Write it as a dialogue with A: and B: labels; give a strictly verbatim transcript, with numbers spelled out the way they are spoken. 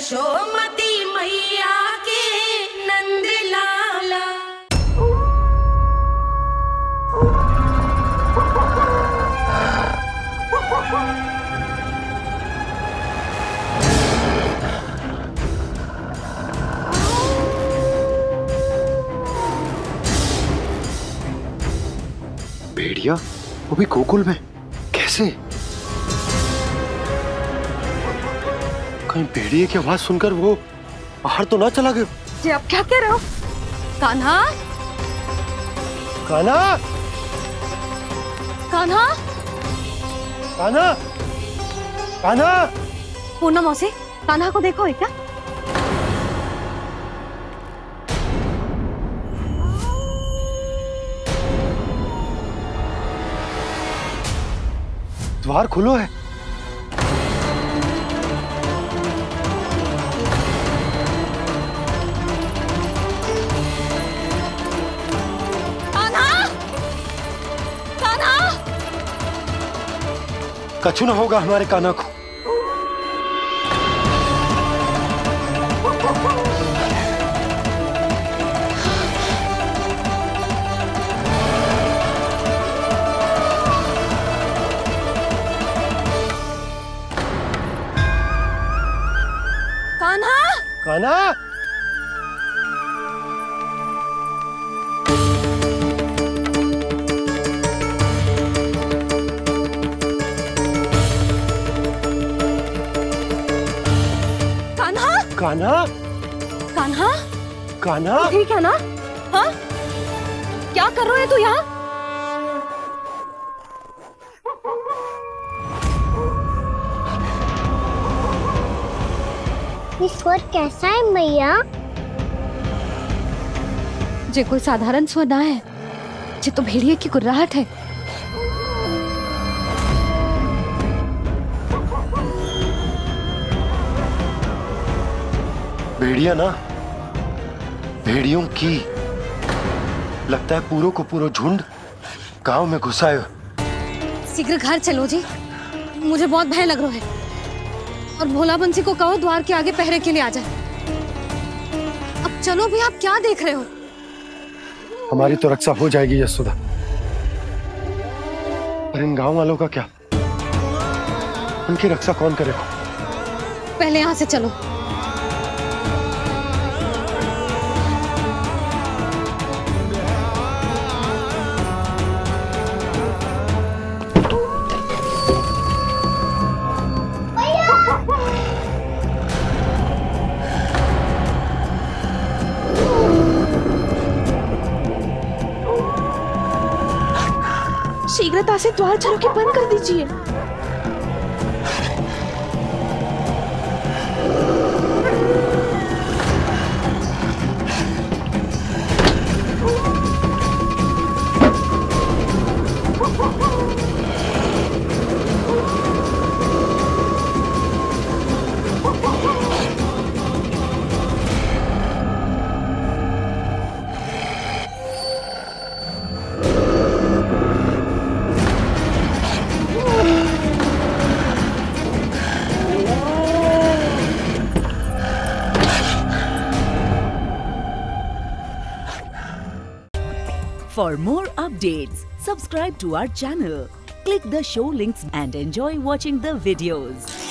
A: यशोमती मैया के नंदलाला।
B: भेड़िया वो भी गोकुल में कैसे? कहीं भेड़िए की आवाज सुनकर वो बाहर तो ना चला गया?
C: जी आप क्या कह रहे हो? कान्हा,
B: कान्हा,
C: कान्हा,
B: कान्हा, कान्हा।
C: पूनम मौसी, कान्हा को देखो है क्या?
B: द्वार खुलो है।
C: कान्हा, कान्हा,
B: कछु ना होगा हमारे कान्हा को। कान्हा,
C: कान्हा,
B: कान्हा,
C: कान्हा,
B: कान्हा।
C: ठीक है ना? हाँ? क्या कर रहे हो तू यहाँ?
D: ये स्वर कैसा है मैया?
C: जे कोई साधारण स्वर ना है, जे तो भेड़िए की गुर्राहट है।
B: भेड़िया ना, भेड़ियों की लगता है पूरो को पूरो झुंड गांव में घुसा है।
C: शीघ्र घर चलो जी, मुझे बहुत भय लग रहा है। और भोला बंसी को कहो द्वार के आगे पहरे के लिए आ जाए। अब चलो भी, आप क्या देख रहे हो?
B: हमारी तो रक्षा हो जाएगी यशोदा, पर इन गांव वालों का क्या? उनकी रक्षा कौन करेगा?
C: पहले यहाँ से चलो। शीघ्रता से द्वार चारों के बंद कर दीजिए।
E: For more updates, subscribe to our channel, click the show links and enjoy watching the videos.